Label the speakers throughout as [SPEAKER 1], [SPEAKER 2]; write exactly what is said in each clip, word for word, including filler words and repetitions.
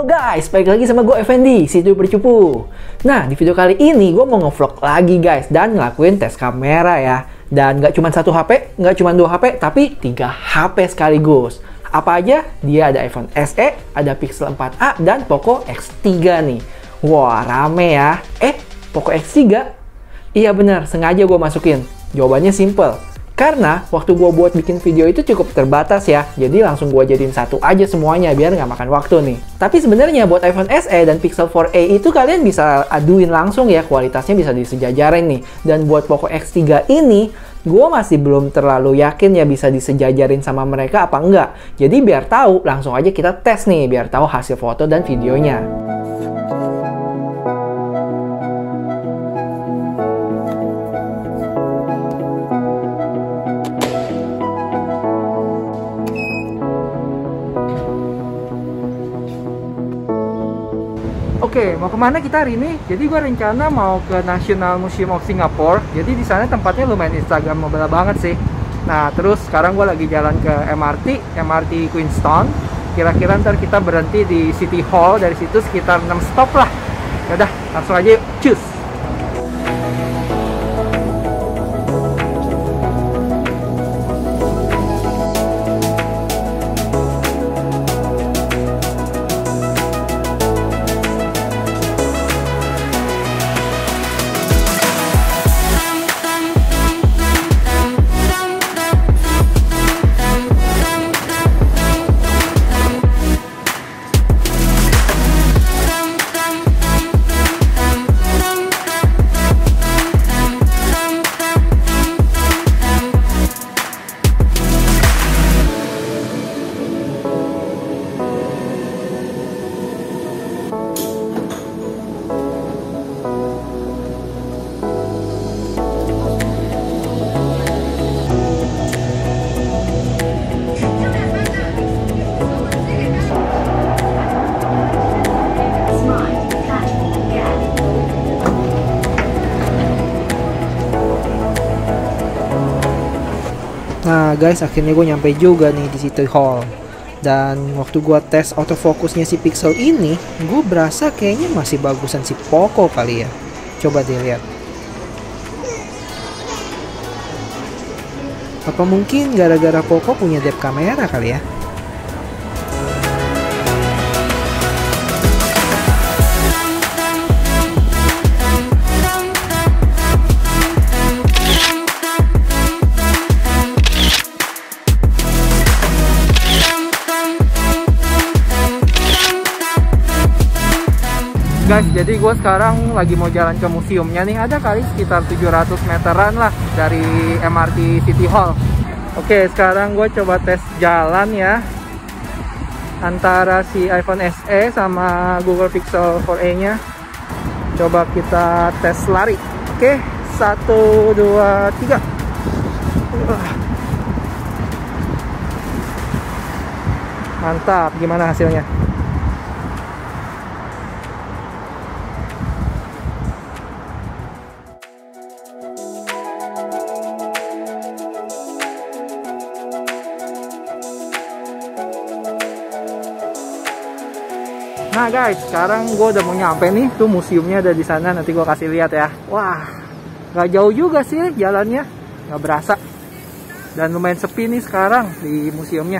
[SPEAKER 1] Halo guys, balik lagi sama gue Effendi, si youtuber cupu. Nah, di video kali ini gue mau ngevlog lagi guys, dan ngelakuin tes kamera ya. Dan nggak cuma satu H P, nggak cuma dua H P, tapi tiga H P sekaligus. Apa aja? Dia ada iPhone S E, ada Pixel empat a, dan Poco X tiga nih. Wah, rame ya. Eh, Poco X tiga? Iya bener, sengaja gue masukin. Jawabannya simple. Karena waktu gue buat bikin video itu cukup terbatas ya, jadi langsung gue jadiin satu aja semuanya biar nggak makan waktu nih. Tapi sebenarnya buat iPhone S E dan Pixel empat a itu kalian bisa aduin langsung ya, kualitasnya bisa disejajarin nih. Dan buat Poco X tiga ini, gue masih belum terlalu yakin ya bisa disejajarin sama mereka apa enggak. Jadi biar tahu, langsung aja kita tes nih, biar tahu hasil foto dan videonya. Oke, mau kemana kita hari ini? Jadi gue rencana mau ke National Museum of Singapore. Jadi di sana tempatnya lumayan instagramable banget sih. Nah, terus sekarang gue lagi jalan ke M R T, M R T Queenstown. Kira-kira ntar kita berhenti di City Hall, dari situ sekitar enam stop lah. Yaudah, langsung aja yuk, cus! Nah guys, akhirnya gue nyampe juga nih di City Hall. Dan waktu gue tes autofocusnya si Pixel ini, gue berasa kayaknya masih bagusan si Poco kali ya. Coba dilihat. Apa mungkin gara-gara Poco punya depth kamera kali ya? Guys, jadi gue sekarang lagi mau jalan ke museumnya nih. Ada kali sekitar tujuh ratus meteran lah dari M R T City Hall. Oke, sekarang gue coba tes jalan ya, antara si iPhone S E sama Google Pixel empat a nya. Coba kita tes lari. Oke, satu, dua, tiga. Mantap, gimana hasilnya? Nah guys, sekarang gue udah mau nyampe nih, tuh museumnya ada di sana, nanti gue kasih lihat ya. Wah, gak jauh juga sih jalannya, gak berasa. Dan lumayan sepi nih sekarang di museumnya.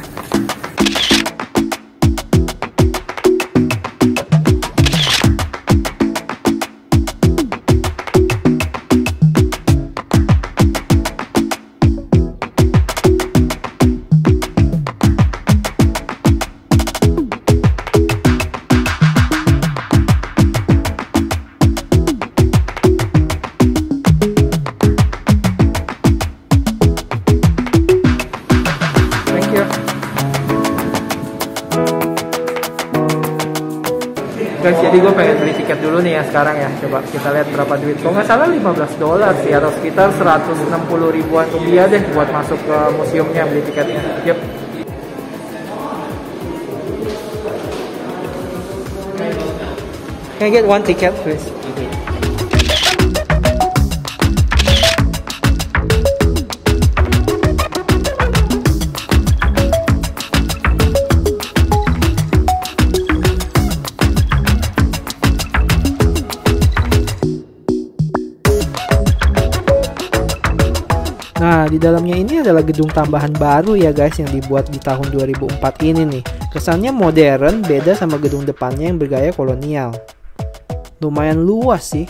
[SPEAKER 1] Guys, jadi gue pengen beli tiket dulu nih ya sekarang ya. Coba kita lihat berapa duit. Kalau nggak salah lima belas dolar sih, atau sekitar seratus enam puluh ribuan rupiah deh buat masuk ke museumnya, beli tiketnya. Yep. Can I get one ticket please?
[SPEAKER 2] Nah, di dalamnya ini adalah gedung tambahan baru ya guys yang dibuat di tahun dua ribu empat ini nih. Kesannya modern, beda sama gedung depannya yang bergaya kolonial. Lumayan luas sih.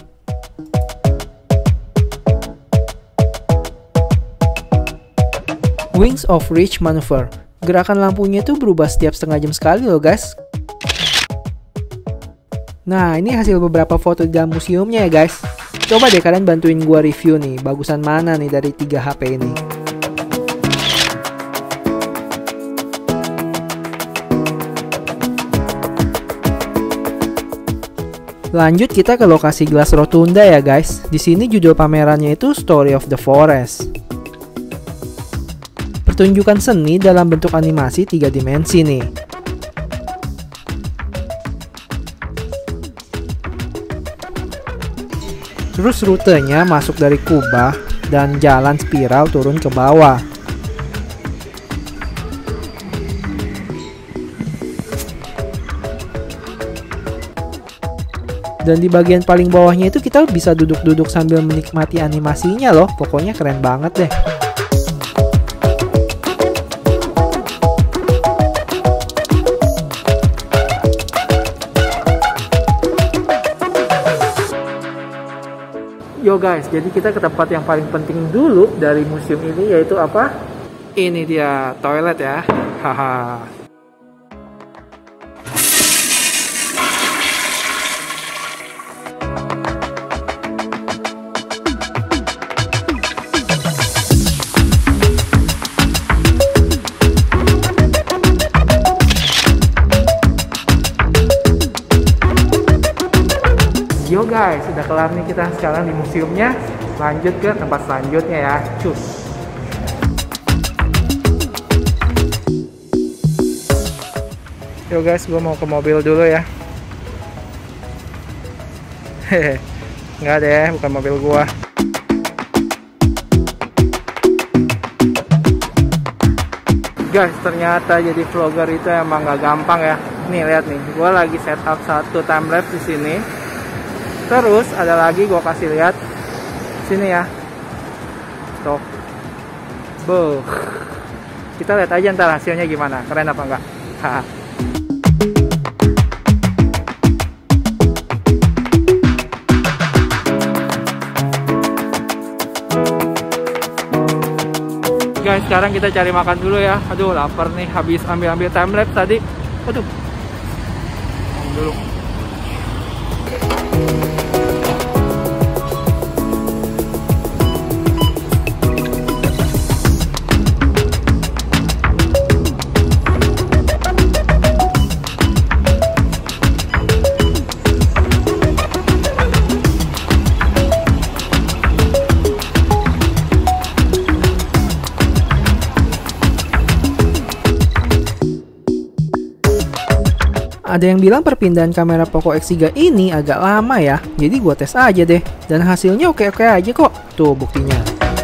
[SPEAKER 2] Wings of Reach Maneuver. Gerakan lampunya itu berubah setiap setengah jam sekali loh guys. Nah, ini hasil beberapa foto di dalam museumnya ya guys. Coba deh kalian bantuin gua review nih, bagusan mana nih dari tiga H P ini. Lanjut kita ke lokasi Gelas Rotunda ya guys. Di sini judul pamerannya itu Story of the Forest. Pertunjukan seni dalam bentuk animasi tiga dimensi nih. Terus rutenya masuk dari kubah dan jalan spiral turun ke bawah. Dan di bagian paling bawahnya itu kita bisa duduk-duduk sambil menikmati animasinya loh. Pokoknya keren banget deh.
[SPEAKER 1] Yo guys, jadi kita ke tempat yang paling penting dulu dari museum ini, yaitu apa? Ini dia, toilet ya. Haha. Yo guys, sudah kelar nih kita sekarang di museumnya. Lanjut ke tempat selanjutnya ya. Cus. Yo guys, gue mau ke mobil dulu ya. Hehe, nggak deh, bukan mobil gua. Guys, ternyata jadi vlogger itu emang nggak gampang ya. Nih lihat nih, gue lagi setup satu timelapse di sini. Terus ada lagi gue kasih lihat sini ya. Tuh. Buh. Kita lihat aja ntar hasilnya gimana. Keren apa enggak? Haha. Guys, sekarang kita cari makan dulu ya. Aduh, lapar nih. Habis ambil-ambil timelapse tadi. Aduh. Dulu.
[SPEAKER 2] Ada yang bilang perpindahan kamera Poco X tiga ini agak lama ya, jadi gua tes aja deh. Dan hasilnya oke-oke aja kok. Tuh buktinya.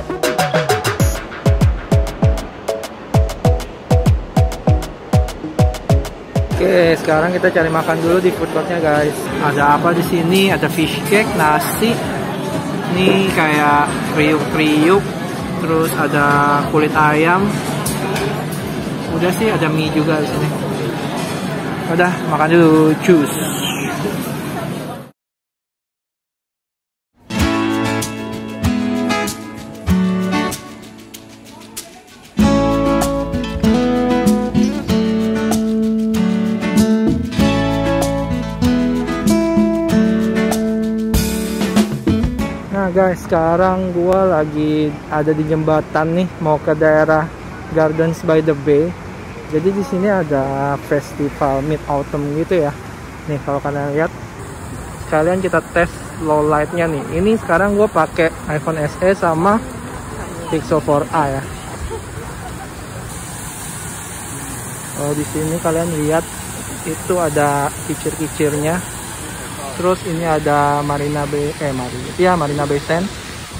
[SPEAKER 1] Oke, sekarang kita cari makan dulu di food courtnya guys. Ada apa di sini? Ada fish cake, nasi. Ini kayak kriuk-kriuk. Terus ada kulit ayam. Udah sih, ada mie juga di sini. Udah, makan dulu, cus. Nah guys, sekarang gua lagi ada di jembatan nih, mau ke daerah Gardens by the Bay. Jadi di sini ada festival Mid Autumn gitu ya. Nih kalau kalian lihat, sekalian kita tes low lightnya nih. Ini sekarang gue pakai iPhone S E sama Pixel four a ya. Oh, di sini kalian lihat itu ada kicir-kicirnya. Terus ini ada Marina Bay, eh Marina, ya Marina Bay Sands.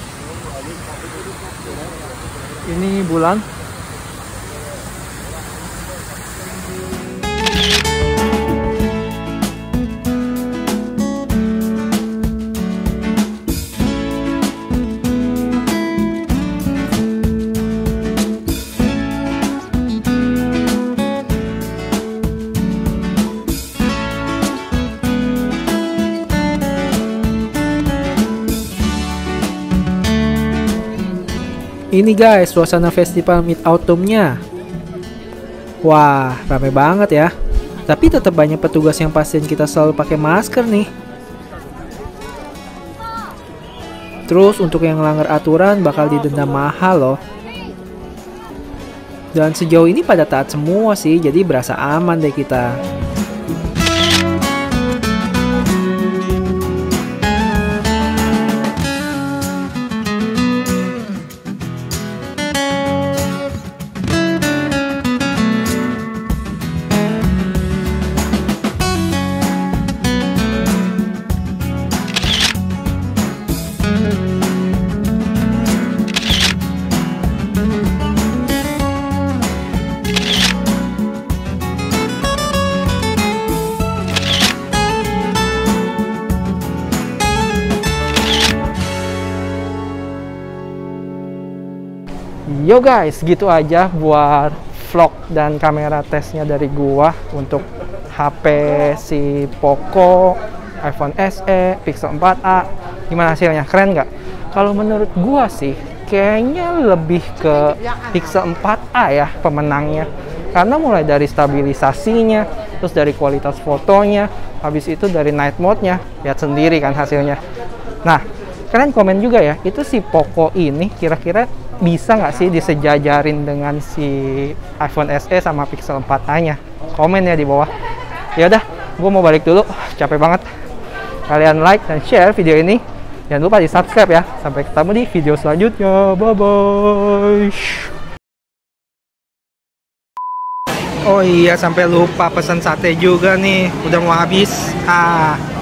[SPEAKER 1] Ini bulan.
[SPEAKER 2] Ini guys, suasana festival Mid Autumn-nya. Wah, rame banget ya. Tapi tetap banyak petugas yang pastiin kita selalu pakai masker nih. Terus untuk yang melanggar aturan bakal didenda mahal loh. Dan sejauh ini pada taat semua sih, jadi berasa aman deh kita.
[SPEAKER 1] Yo guys, gitu aja buat vlog dan kamera tesnya dari gua untuk H P si Poco, iPhone S E, Pixel empat a. Gimana hasilnya? Keren nggak? Kalau menurut gua sih, kayaknya lebih ke Pixel empat a ya pemenangnya. Karena mulai dari stabilisasinya, terus dari kualitas fotonya, habis itu dari night mode-nya, lihat sendiri kan hasilnya. Nah, kalian komen juga ya, itu si Poco ini kira-kira bisa nggak sih disejajarin dengan si iPhone S E sama Pixel empat a-nya? Komen ya di bawah. Ya udah, gue mau balik dulu, capek banget. Kalian like dan share video ini. Jangan lupa di subscribe ya. Sampai ketemu di video selanjutnya. Bye bye.
[SPEAKER 2] Oh iya, sampai lupa pesan sate juga nih. Udah mau habis. Ah.